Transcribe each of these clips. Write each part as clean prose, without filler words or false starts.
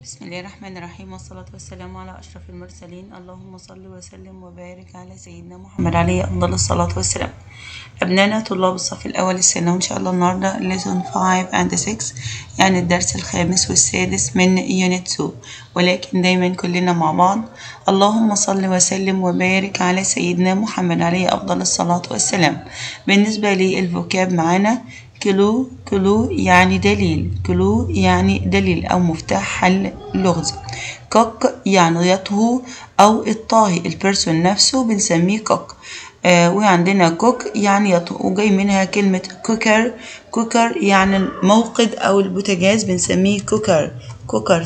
بسم الله الرحمن الرحيم، والصلاة والسلام على أشرف المرسلين. اللهم صل وسلم وبارك على سيدنا محمد عليه أفضل الصلاة والسلام. أبنائنا طلاب الصف الأول الثانوي، إن شاء الله النهاردة lesson 5 and 6، يعني الدرس الخامس والسادس من unit 2، ولكن دايما كلنا مع بعض. اللهم صل وسلم وبارك على سيدنا محمد عليه أفضل الصلاة والسلام. بالنسبة للفوكاب معانا كلو يعني دليل، كلو يعني دليل أو مفتاح حل لغز. كوك يعني يطهو أو الطاهي، البيرسون نفسه بنسميه كوك. وعندنا كوك يعني يطهو، وجاي منها كلمة كوكر. كوكر يعني الموقد أو البوتاجاز بنسميه كوكر. كوكر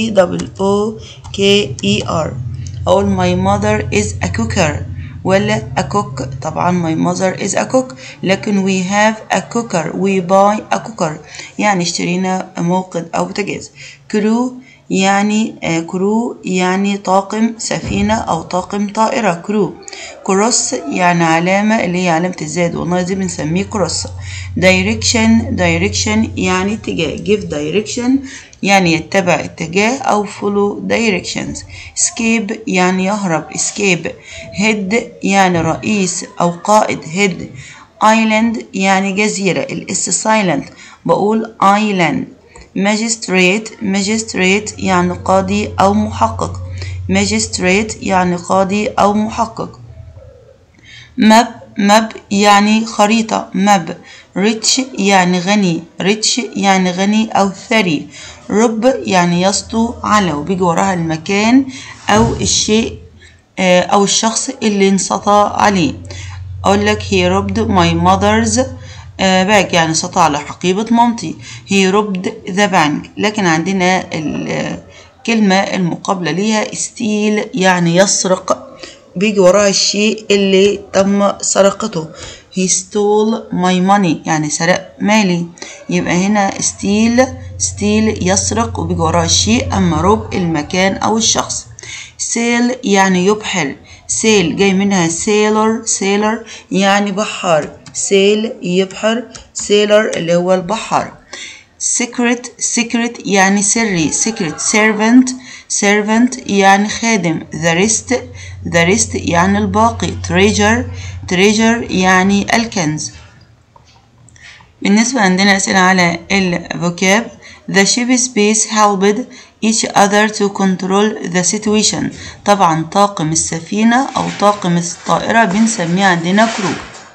COOKER. أقول my mother is a cooker ولا a cook. طبعا my mother is a cook، لكن we have a cooker، we buy a cooker يعني اشترينا موقد أو بوتاجاز. كرو يعني طاقم سفينة أو طاقم طائرة. كروس يعني علامة اللي هي علامة الزائد والله دي بنسميه كروس. direction يعني اتجاه. give direction يعني يتبع اتجاه أو follow directions. escape يعني يهرب. escape. head يعني رئيس أو قائد. head. island يعني جزيرة. الاس silent بقول island. magistrate يعني قاضي أو محقق. magistrate يعني قاضي أو محقق. map يعني خريطة. map. rich يعني غني. rich يعني غني أو ثري. رب يعني يسطو على، وبيجي وراها المكان أو الشيء أو الشخص اللي انسطى عليه. أقول لك he robbed my mother's bag يعني سطى على حقيبة مامتي. he robbed the bank. لكن عندنا الكلمة المقابلة ليها steal يعني يسرق، بيجي وراها الشيء اللي تم سرقته. he stole my money يعني سرق مالي. يبقى هنا steal يسرق وبيجي وراها الشيء، أما rob المكان أو الشخص. sail يعني يبحر. sail جاي منها sailor يعني بحار. sail يبحر، sailor اللي هو البحار. secret يعني سري. secret. servant يعني خادم. the rest يعني الباقي. treasure يعني الكنز. بالنسبة عندنا أسئلة على الفوكاب. the ship's base helped each other to control the situation. طبعا طاقم السفينة أو طاقم الطائرة بنسميه عندنا كرو.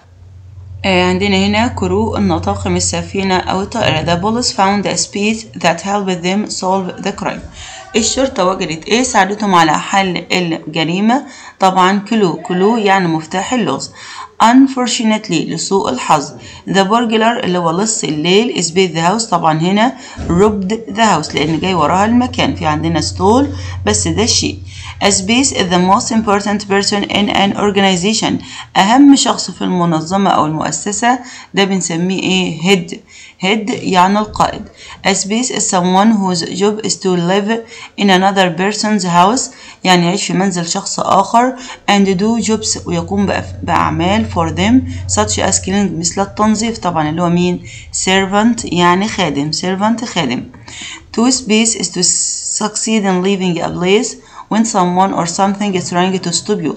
عندنا هنا كرو إن طاقم السفينة أو الطائرة. the police found a speech that helped them solve the crime. الشرطة وجدت إيه ساعدتهم على حل الجريمة. طبعا كلو يعني مفتاح اللغز. unfortunately لسوء الحظ the burglar اللي هو لص الليل is bid the house. طبعا هنا robbed the house لأن جاي وراها المكان. في عندنا stole بس ده الشيء. a space is the most important person in an organization. أهم شخص في المنظمة أو المؤسسة ده بنسميه إيه head يعني القائد. a space is someone whose job is to live in another person's house يعني يعيش في منزل شخص آخر and do jobs ويقوم بأعمال for them such as cleaning مثل التنظيف. طبعا اللي هو مين servant يعني خادم. خادم. to space is to succeed in leaving a place when someone or something is trying to stop you.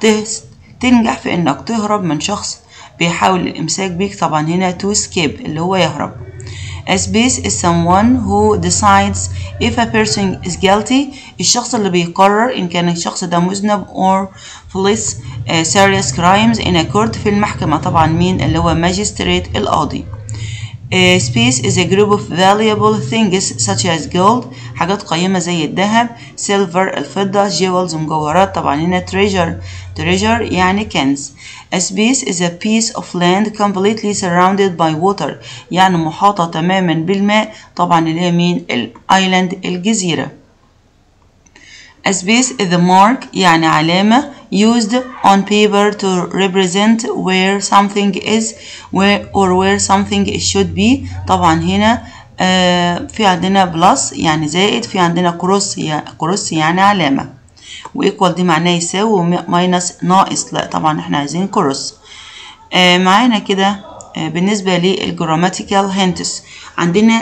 تنجح في انك تهرب من شخص بيحاول الامساك بيك. طبعا هنا to escape اللي هو يهرب. a space is someone who decides if a person is guilty. الشخص اللي بيقرر إن كان الشخص ده مذنب or police serious crimes in a court في المحكمة. طبعا مين اللي هو magistrate القاضي. space is a group of valuable things such as gold حاجات قيمة زي الذهب. silver الفضة. jewels مجوهرات. طبعا هنا treasure يعني كنز. a space is a piece of land completely surrounded by water يعني محاطة تماما بالماء. طبعا اللي هي مين island الجزيرة. a space is the mark يعني علامة used on paper to represent where something is where something should be. طبعا هنا في عندنا بلس يعني زائد، في عندنا كروس يعني علامة، وإيكوال دي معناه يساوي، وماينس ناقص. لا طبعا احنا عايزين كروس. معانا كده بالنسبة للجراماتيكال هنتس عندنا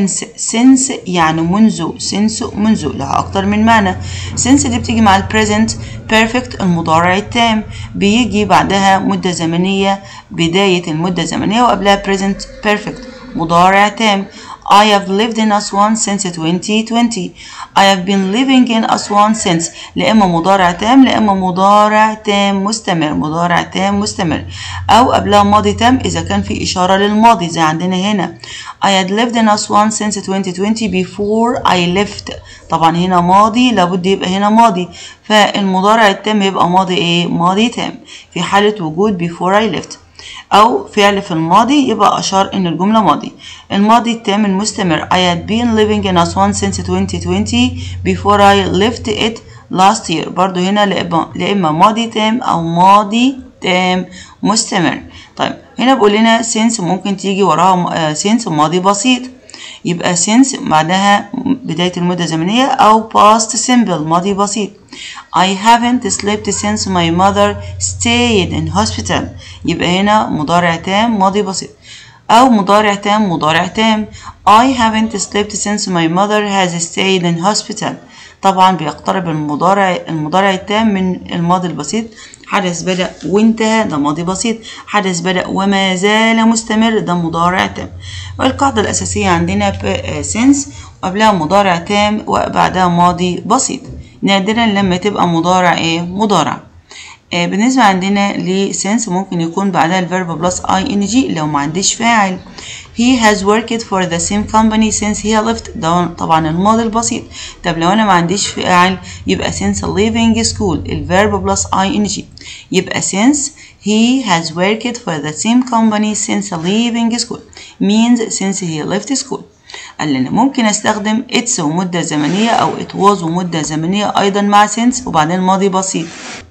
since يعني منذ منذ لها أكتر من معنى. since دي بتيجي مع البريزنت بيرفكت المضارع التام، بيجي بعدها مدة زمنية، بداية المدة الزمنية وقبلها present perfect مضارع تام. I have lived in Aswan since 2020. I have been living in Aswan since لا إما مضارع تام لا إما مضارع تام مستمر، مضارع تام مستمر، أو قبلها ماضي تام إذا كان في إشارة للماضي زي عندنا هنا. I had lived in Aswan since 2020 before I left. طبعا هنا ماضي لابد يبقى هنا ماضي، فالمضارع التام يبقى ماضي إيه؟ ماضي تام في حالة وجود before I left. أو فعل في الماضي يبقى أشار إن الجملة ماضي. الماضي التام المستمر I had been living in Aswan since 2020 before I left it last year. برضو هنا لا إما ماضي تام أو ماضي تام مستمر. طيب هنا بقول لنا since ممكن تيجي وراها since ماضي بسيط، يبقى since بعدها بداية المدة الزمنية أو past simple ماضي بسيط. I haven't slept since my mother stayed in hospital. يبقى هنا مضارع تام ماضي بسيط أو مضارع تام مضارع تام. I haven't slept since my mother has stayed in hospital. طبعا بيقترب المضارع التام من الماضي البسيط. حدث بدأ وانتهى ده ماضي بسيط، حدث بدأ وما زال مستمر ده مضارع تام. والقاعدة الأساسية عندنا since وقبلها مضارع تام وبعدها ماضي بسيط، نادرا لما تبقى مضارع ايه؟ مضارع. بالنسبة عندنا ل since ممكن يكون بعدها الفيرب بلس ing لو ما عنديش فاعل. He has worked for the same company since he left. ده طبعا الماضي البسيط. طب لو أنا ما عنديش فاعل يبقى since leaving school الفيرب بلس ing. يبقى since he has worked for the same company since leaving school means since he left school. قال لنا ممكن استخدم it's ومدة زمنية أو it was ومدة زمنية أيضا مع since وبعدين ماضي بسيط.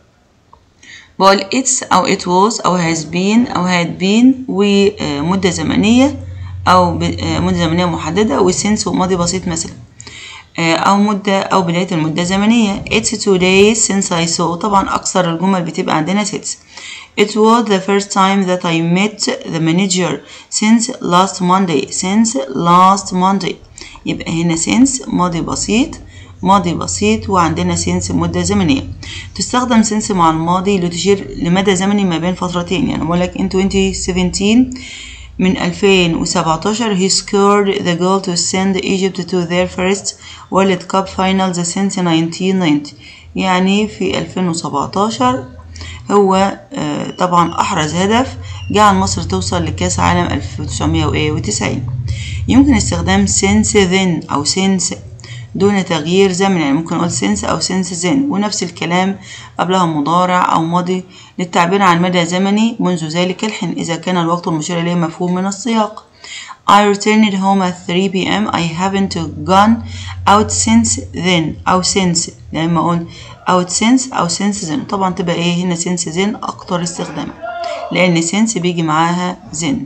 بقول it's أو it was أو has been أو had been ومدة زمنية أو مدة زمنية محددة وsince وماضي بسيط مثلا، أو مدة أو بداية المدة الزمنية. It's 2 days since I saw. طبعا أكثر الجمل بتبقى عندنا since. It was the first time that I met the manager since last Monday. Since last Monday يبقى هنا since ماضي بسيط ماضي بسيط وعندنا since مدة زمنية. تستخدم since مع الماضي لتشير لمدى زمني ما بين فترتين. يعني بقول لك in 2017 من 2017 he scored the goal to send Egypt to their first World Cup finals since 1990. يعني في 2017 هو طبعا أحرز هدف جعل مصر توصل لكأس عالم 1990. يمكن استخدام since then أو since دون تغيير زمن، يعني ممكن أقول since أو since then ونفس الكلام قبلها مضارع أو ماضي للتعبير عن مدى زمني منذ ذلك الحين إذا كان الوقت المشير إليه مفهوم من السياق. I returned home at 3 p.m. I haven't gone out since then أو since، لما أقول out since أو since then طبعا تبقى إيه هنا since then أكتر استخدام لأن since بيجي معاها then.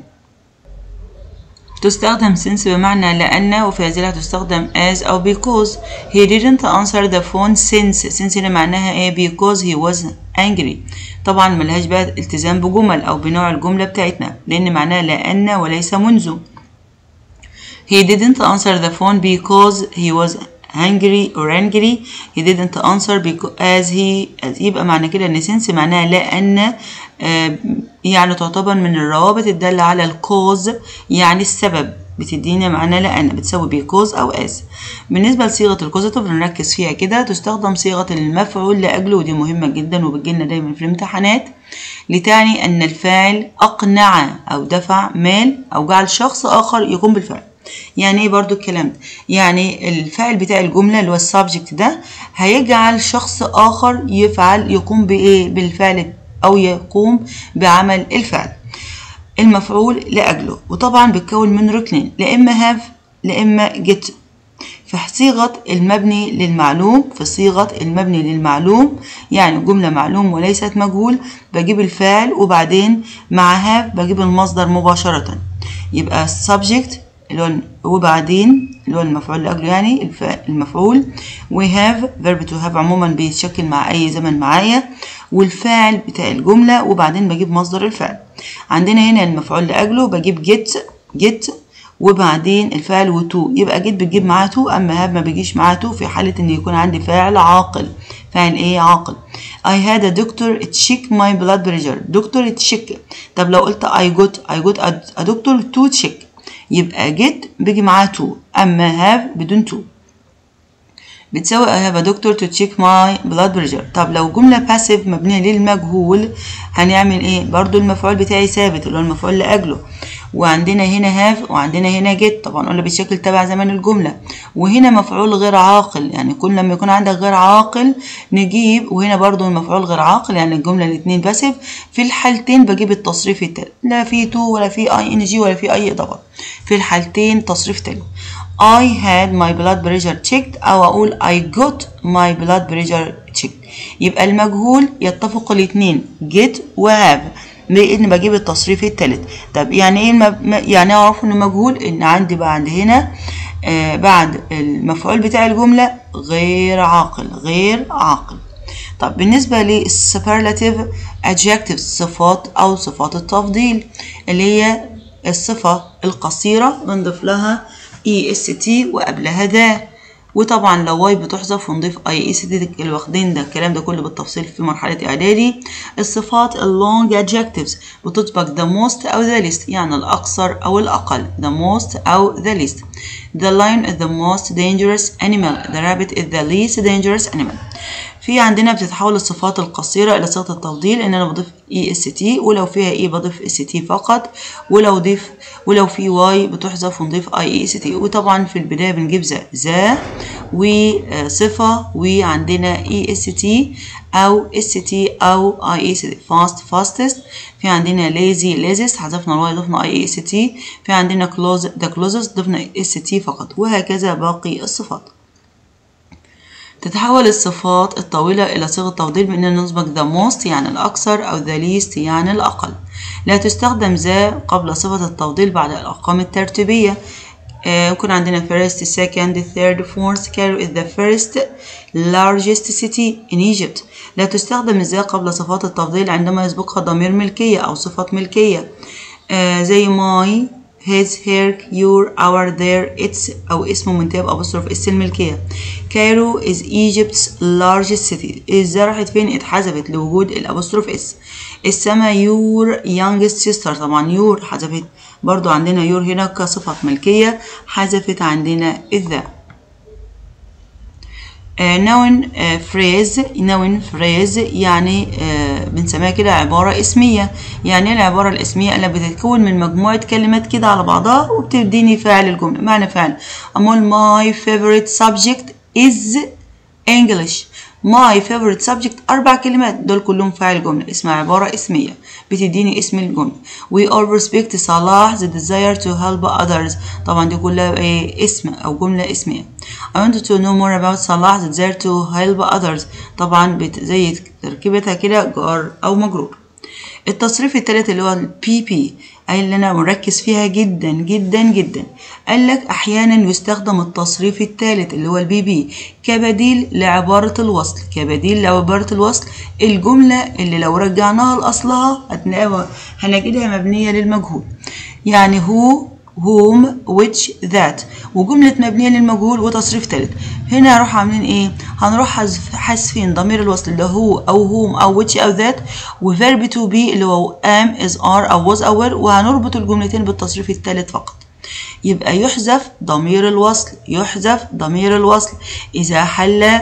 تستخدم since بمعنى لأن وفي هذه تستخدم as أو because. He didn't answer the phone since هنا معناها إيه because he was angry. طبعا ملهاش بقى التزام بجمل أو بنوع الجملة بتاعتنا لأن معناها لأن وليس منذ. He didn't answer the phone because he was angry or angry. He didn't answer because as يبقى معنى كده إن since معناها لأن يعني تعتبر من الروابط الدالة على الكوز يعني السبب بتدينا معنى لأن بتساوي because أو as. بالنسبة لصيغة الكوزيتيف نركز فيها كده تستخدم صيغة المفعول لأجله ودي مهمة جدا وبتجيلنا دايما في الامتحانات لتعني أن الفاعل أقنع أو دفع مال أو جعل شخص آخر يقوم بالفعل. يعني ايه برضو الكلام ده؟ يعني الفاعل بتاع الجملة اللي هو السبجكت ده هيجعل شخص آخر يقوم بإيه؟ بالفعل أو يقوم بعمل الفعل. المفعول لأجله وطبعا بتكون من ركنين لا إما have لا إما get. في صيغة المبني للمعلوم في صيغة المبني للمعلوم يعني جملة معلوم وليست مجهول بجيب الفاعل وبعدين مع have بجيب المصدر مباشرة يبقى subject وبعدين اللي هو المفعول لأجله يعني المفعول و have verb to have عموما بيتشكل مع أي زمن معايا والفاعل بتاع الجملة وبعدين بجيب مصدر الفعل. عندنا هنا المفعول لأجله بجيب get وبعدين الفعل وتو، يبقى get بتجيب معاه تو، أما have ما بيجيش معاه تو في حالة إن يكون عندي فاعل عاقل. فاعل إيه؟ عاقل. I had a doctor check my blood pressure. دكتور check. طب لو قلت I got a doctor to check يبقى get بيجي معاه تو، أما have بدون تو. بتساوي I have a doctor to check my blood pressure. طب لو جملة passive مبنية للمجهول هنعمل ايه؟ برضو المفعول بتاعي ثابت اللي هو المفعول لأجله، وعندنا هنا have وعندنا هنا get، طبعا قلنا بالشكل تبع زمان الجملة. وهنا مفعول غير عاقل، يعني كل لما يكون عندك غير عاقل نجيب، وهنا برضو المفعول غير عاقل يعني الجملة الاتنين passive. في الحالتين بجيب التصريف التالت، لا في to ولا في ing ولا في أي إضافة، في الحالتين تصريف تالت. I had my blood pressure checked أو أقول I got my blood pressure checked. يبقى المجهول يتفق الاتنين get و have لأن بجيب التصريف التالت. طب يعني إيه يعني أعرف إنه مجهول؟ إن عندي بعد هنا بعد المفعول بتاع الجملة غير عاقل. طب بالنسبة للsuperlative adjectives صفات أو صفات التفضيل اللي هي الصفة القصيرة بنضيف لها est وقبلها ذا، وطبعا لو واي بتحذف ونضيف est اللي واخدين ده الكلام ده كله بالتفصيل في مرحلة إعدادي. الصفات long adjectives بتطبق the most أو the least يعني الأكثر أو الأقل، the most أو the least. The lion is the most dangerous animal. The rabbit is the least dangerous animal. في عندنا بتتحول الصفات القصيرة إلى صيغة التفضيل إن أنا بضيف est ولو فيها e بضيف st فقط، ولو في y بتحذف ونضيف est. وطبعا في البداية بنجيب ذا وصفة وعندنا est أو st أو est. fast fastest، في عندنا lazy laziest حذفنا الواي ضفنا est، في عندنا close the closest ضفنا st فقط، وهكذا باقي الصفات. تتحول الصفات الطويلة إلى صيغة تفضيل بأننا نسبق the most يعني الأكثر أو the least يعني الأقل. لا تستخدم ذا قبل صفة التفضيل بعد الأرقام الترتيبية. يكون عندنا first, second, third, fourth. Cairo is the first largest city in Egypt. لا تستخدم ذا قبل صفات التفضيل عندما يسبقها ضمير ملكية أو صفة ملكية زي my his, her, your, our, their, its أو اسم منتهى بأبوستروف اس الملكية. Cairo is Egypt's largest city. إذا راحت فين؟ اتحذفت لوجود الأبوستروف اس. السما your youngest sister، طبعا your حذفت، برضو عندنا your هنا كصفة ملكية حذفت عندنا الذا. noun phrase يعني بنسميها كده عبارة اسمية. يعني العبارة الاسمية اللي بتتكون من مجموعة كلمات كده على بعضها وبتديني فاعل الجملة. معنى فاعل أقول my favorite subject is English. my favorite subject 4 كلمات دول كلهم فاعل جملة اسمها عبارة اسمية بتديني اسم الجملة. we all respect صلاح the desire to help others، طبعا دي كلها اسم أو جملة اسمية. I wanted to know more about صلاح the desire to help others، طبعا زي تركيبتها كده جار أو مجرور. التصريف الثالث اللي هو البي بي اللي أنا مركز فيها جدا جدا جدا. قال لك أحيانا يستخدم التصريف الثالث اللي هو البي بي كبديل لعبارة الوصل. الجملة اللي لو رجعناها لأصلها هنجدها مبنية للمجهول، يعني هو whom which that، وجملة مبنية للمجهول وتصريف ثالث. هنا هنروح عاملين ايه؟ هنروح حذفين ضمير الوصل اللي هو او whom او which او that، وverb to be اللي هو am is are او was او were، وهنربط الجملتين بالتصريف الثالث فقط. يبقى يحذف ضمير الوصل إذا حل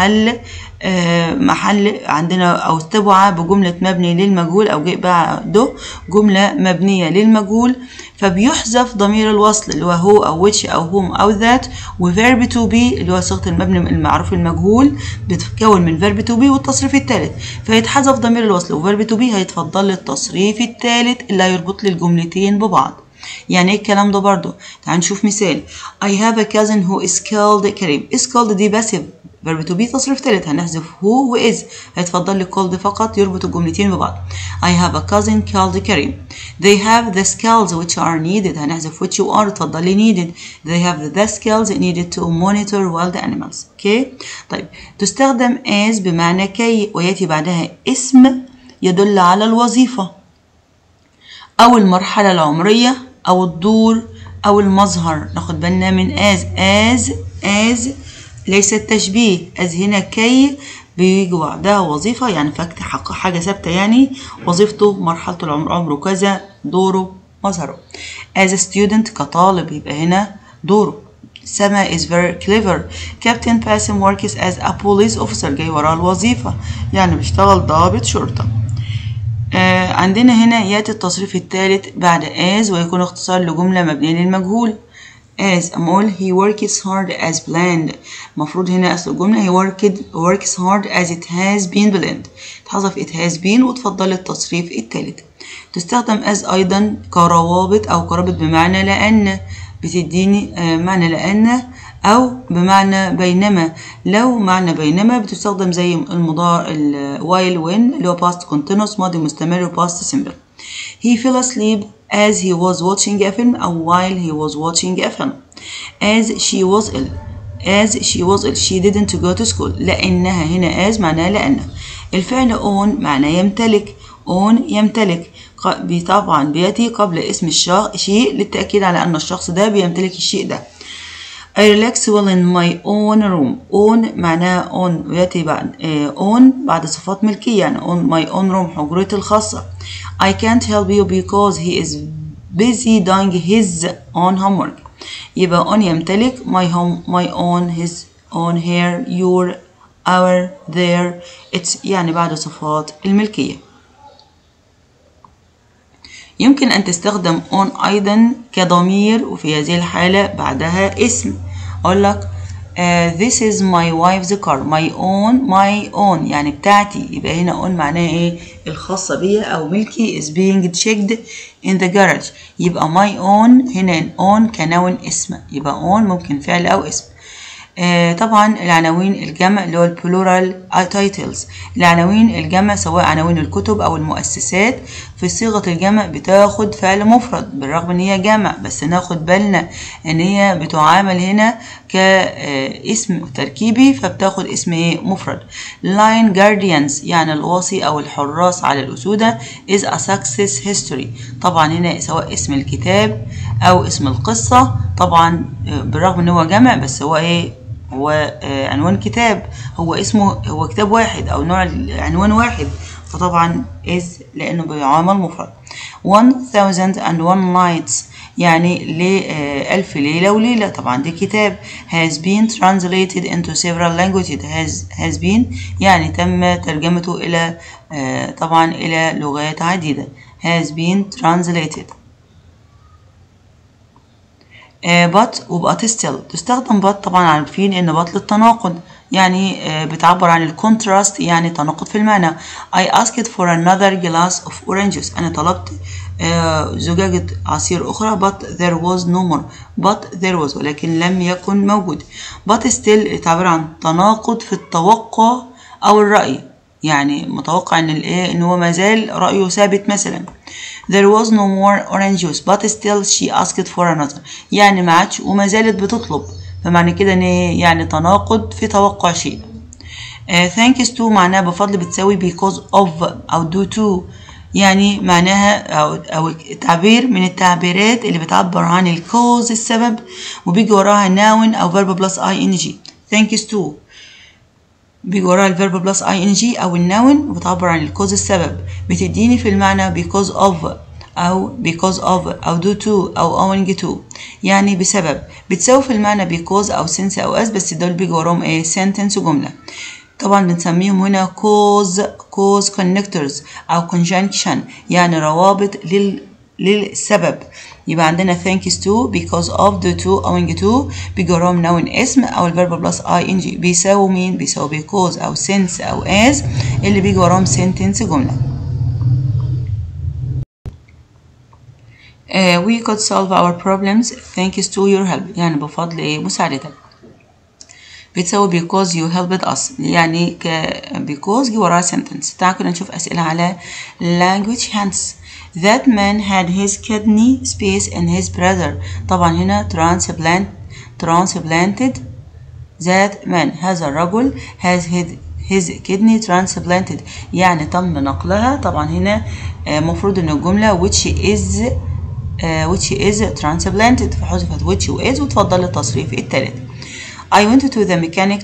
محل عندنا أو استبعى بجملة مبني للمجهول أو جاء بعده جملة مبنية للمجهول، فبيحذف ضمير الوصل اللي هو أو which أو whom أو that، وverb to be اللي هو صيغة المبني المعروف المجهول بتتكون من verb to be والتصريف الثالث، فيتحذف ضمير الوصل وverb to be هيتفضل للتصريف الثالث اللي هيربط لي الجملتين ببعض. يعني ايه الكلام ده برضو؟ تعال نشوف مثال. I have a cousin who is called كريم. is called دي verb to be تصريف تالت هنحذف who و is. هيتفضل لي called فقط يربط الجملتين ببعض. I have a cousin called Karim. They have the skills which are needed. هنحذف which you are اتفضل لي needed. They have the skills needed to monitor wild animals. اوكي طيب تستخدم as بمعنى كي ويأتي بعدها اسم يدل على الوظيفة أو المرحلة العمرية أو الدور أو المظهر. ناخد بالنا من as ليس التشبيه. as هنا كي بيجي بعدها وظيفة يعني فاكت حاجة ثابتة يعني وظيفته مرحلة العمر عمره كذا دوره مظهره. as a student كطالب يبقى هنا دوره. سما is very clever. Captain Basim works as a police officer جاي وراه الوظيفة يعني بيشتغل ضابط شرطة. عندنا هنا يأتي التصريف الثالث بعد as ويكون اختصار لجملة مبنية للمجهول. as أقول he works hard as planned. المفروض هنا أصل الجملة he works hard as it has been planned. تحذف it has been وتفضل التصريف الثالث. تستخدم as أيضا كروابط أو كرابط بمعنى لأن بتديني معنى لأن أو بمعنى بينما. لو معنى بينما بتستخدم زي المضارع while when اللي هو past continuous ماضي مستمر و past simple. He fell asleep as he was watching a film أو while he was watching a film. As she was ill she didn't go to school. لأنها هنا as معناها لأن. الفعل own معناه يمتلك. own يمتلك طبعا بيأتي قبل اسم الشيء للتأكيد على أن الشخص ده بيمتلك الشيء ده. I relax well in my own room. own معناها own ويأتي بعد own بعد صفات ملكية يعني on my own room حجرتي الخاصة. I can't help you because he is busy doing his own homework. يبقى on يمتلك my own his own her your our their its يعني بعد صفات الملكية. يمكن أن تستخدم on أيضا كضمير وفي هذه الحالة بعدها اسم. أقول لك this is my wife's car. my own يعني بتاعتي. يبقى هنا on معناها إيه الخاصة بيها أو ملكي is being checked in the garage. يبقى my own هنا on كنون اسم. يبقى on ممكن فعل أو اسم. طبعا العناوين الجمع اللي هو البلورال تايتلز. العناوين الجمع سواء عناوين الكتب او المؤسسات في صيغه الجمع بتاخد فعل مفرد بالرغم ان هي جمع بس ناخد بالنا ان هي بتعامل هنا كاسم تركيبي فبتاخد اسم ايه مفرد. لاين جارديانز يعني الواصي او الحراس على الاسوده is a success history. طبعا هنا سواء اسم الكتاب او اسم القصه طبعا بالرغم ان هو جمع بس هو ايه هو عنوان كتاب هو اسمه هو كتاب واحد او نوع عنوان واحد فطبعا is لانه بيعامل مفرد. 1001 nights يعني لألف ليلة وليلة طبعا دي كتاب. has been translated into several languages. has been يعني تم ترجمته إلى طبعا إلى لغات عديدة. has been translated. but وبقت still تستخدم but طبعا عارفين ان but للتناقض يعني بتعبر عن الكونتراست يعني تناقض في المعنى. I asked for another glass of oranges. أنا طلبت زجاجة عصير أخرى but there was no more. but there was ولكن لم يكن موجود. but still تعبر عن تناقض في التوقع أو الرأي يعني متوقع ان الايه ان هو ما زال رأيه ثابت مثلا. There was no more orange juice but still she asked for another. يعني ما عادش وما زالت بتطلب فمعنى كده ان يعني تناقض في توقع شيء. thanks to معناها بفضل بتساوي because of أو due to يعني معناها أو تعبير من التعبيرات اللي بتعبر عن الكوز السبب وبيجي وراها noun أو verb plus ing. thanks to بيجي وراها الفيرب بلس ing أو النون وبتعبر عن الكوز السبب بتديني في المعنى because of أو due to أو owing to يعني بسبب. بتساوي في المعنى because أو since أو as بس دول بيجي وراهم ايه sentence وجملة. طبعا بنسميهم هنا cause connectors أو conjunction يعني روابط للسبب. يبقى عندنا thanks to because of due to owing to بيجي وراهم noun اسم أو الفيرب بلس ing بيساوي مين؟ بيساوي because أو since أو as اللي بيجي وراهم sentence جملة. we could solve our problems thanks to your help يعني بفضل ايه مساعدتك. بتساوي because you helped us، يعني because جه وراها sentence. تعالوا كده نشوف أسئلة على language hints. That man had his kidney space in his brother. طبعا هنا transplanted. That man، هذا الرجل has his kidney transplanted، يعني تم نقلها. طبعا هنا مفروض ان الجملة which is transplanted، فحذفت which و is وتفضل التصريف الثالث. I went to the mechanic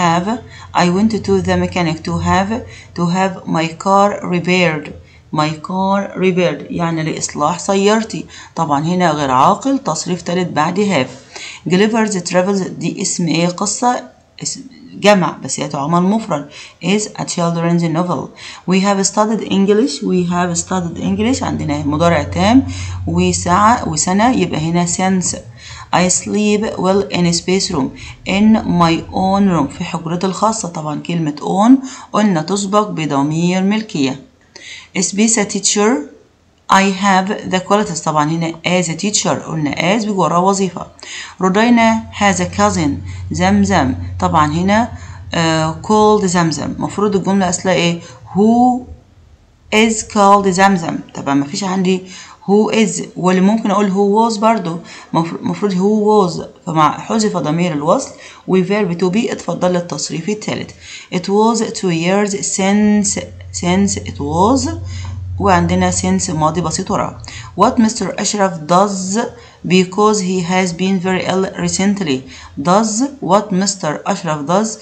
to have my car repaired. my car repaired يعني لإصلاح سيارتي. طبعا هنا غير عاقل، تصريف ثالث بعد have. Gulliver's Travels دي اسم ايه؟ قصة، اسم جمع بس هي تعمل مفرد. is a children's novel. we have studied English عندنا مضارع تام وسنة يبقى هنا since. I sleep well in a space room in my own room في حجرتي الخاصة. طبعا كلمة own قلنا تسبق بضمير ملكية. Space a teacher I have the qualities. طبعا هنا as a teacher قلنا as بيجي وراها وظيفة. رودينا has a cousin زمزم. طبعا هنا called زمزم، مفروض الجملة أصلها إيه؟ who is called زمزم. طبعا مفيش عندي who is، واللي ممكن أقول who was برضو، مفروض who was، فمع حذف ضمير الوصل و verb to be اتفضل التصريف الثالث. It was 2 years since it was، وعندنا since ماضي بسيط وراء. What Mr. Ashraf does because he has been very ill recently. does what Mr. Ashraf does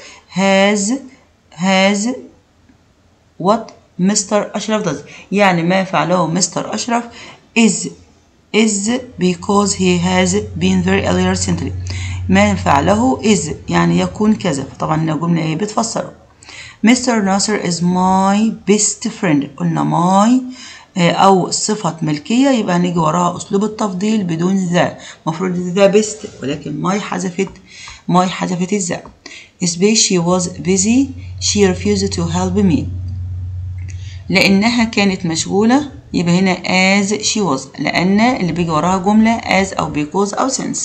has what Mr. Ashraf does، يعني ما فعله مستر أشرف is because he has been very ill recently. ما فعله is يعني يكون كذا، فطبعا هنا جملة ايه بتفسره. Mr. Nasser is my best friend. قلنا my أو صفة ملكية يبقى هنيجي وراها أسلوب التفضيل بدون ذا، مفروض ذا best ولكن my حذفت الذا. Space she was busy she refused to help me. لأنها كانت مشغولة يبقى هنا as she was، لأن اللي بيجي وراها جملة as أو because أو since.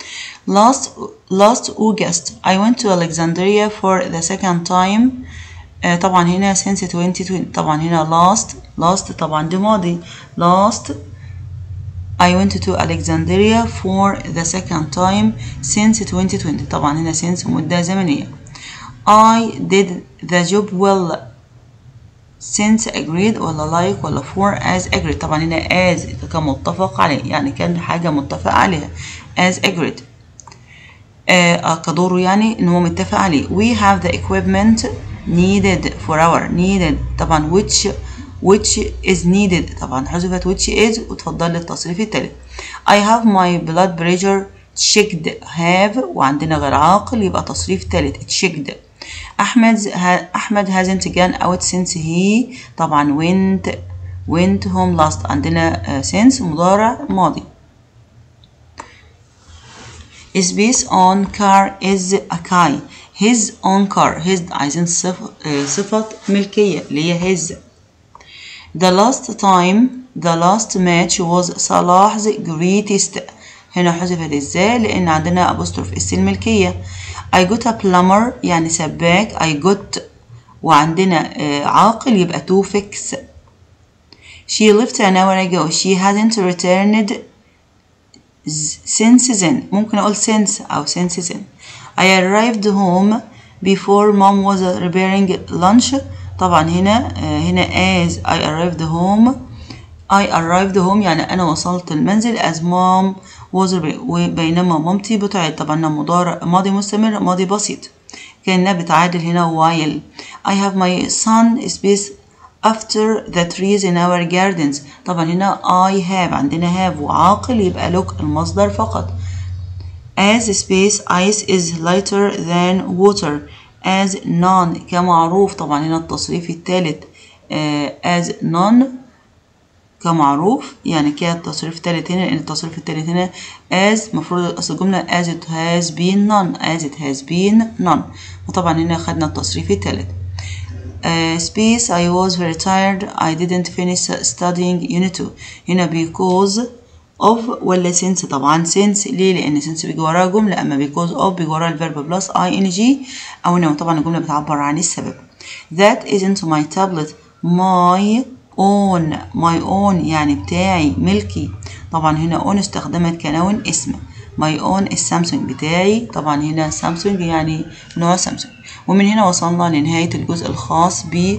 Last August I went to Alexandria for the second time. طبعا هنا since 2020. طبعا هنا last طبعا دي ماضي. last I went to Alexandria for the second time since 2020. طبعا هنا since مدة زمنية. I did the job well since agreed ولا like ولا for as agreed. طبعا هنا as كان متفق عليه، يعني كان حاجة متفق عليها as agreed. كدوره يعني ان هو متفق عليه. We have the equipment needed for our needed. طبعا which is needed طبعا حذفت which is وتفضل للتصريف التالت. I have my blood pressure checked have وعندنا غير عاقل يبقى تصريف تالت checked. أحمد hasn't gone out since he طبعا went home last. عندنا since مضارع ماضي. Space on car is a car. his own car. his عايزين صفة ملكية اللي هي his. The last match was صلاح's greatest. هنا حذفت ازاي؟ لأن عندنا أبوستروف اس الملكية. I got a plumber يعني سباك. I got وعندنا عاقل يبقى to fix. She left an hour ago. She hadn't returned since then. ممكن أقول since أو since then. I arrived home before mom was preparing lunch. طبعا هنا as I arrived home يعني أنا وصلت المنزل as mom was بينما مامتي بتعد. طبعا مضارع ماضي مستمر ماضي بسيط كأنها بتعادل هنا while. I have my son space after the trees in our gardens. طبعا هنا I have عندنا have وعاقل يبقى look المصدر فقط. As space ice is lighter than water. As none كمعروف. طبعا هنا التصريف الثالث as none كمعروف يعني كده التصريف الثالث هنا، لأن التصريف الثالث هنا as مفروض أصل الجملة as it has been none وطبعا هنا خدنا التصريف الثالث. Space I was very tired I didn't finish studying unit 2. هنا because of ولا since؟ طبعا since. ليه؟ لأن since بيجي وراها جملة، أما because of بيجي وراها الفيرب بلس ing أو نو. طبعا الجملة بتعبر عن السبب. That isn't my tablet my own يعني بتاعي ملكي. طبعا هنا own استخدمت كنون اسم. my own السامسونج بتاعي. طبعا هنا سامسونج يعني نوع سامسونج. ومن هنا وصلنا لنهاية الجزء الخاص ب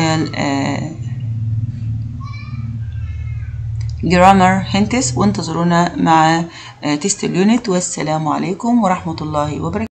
grammar hints، وانتظرونا مع تيست اليونت. والسلام عليكم ورحمة الله وبركاته.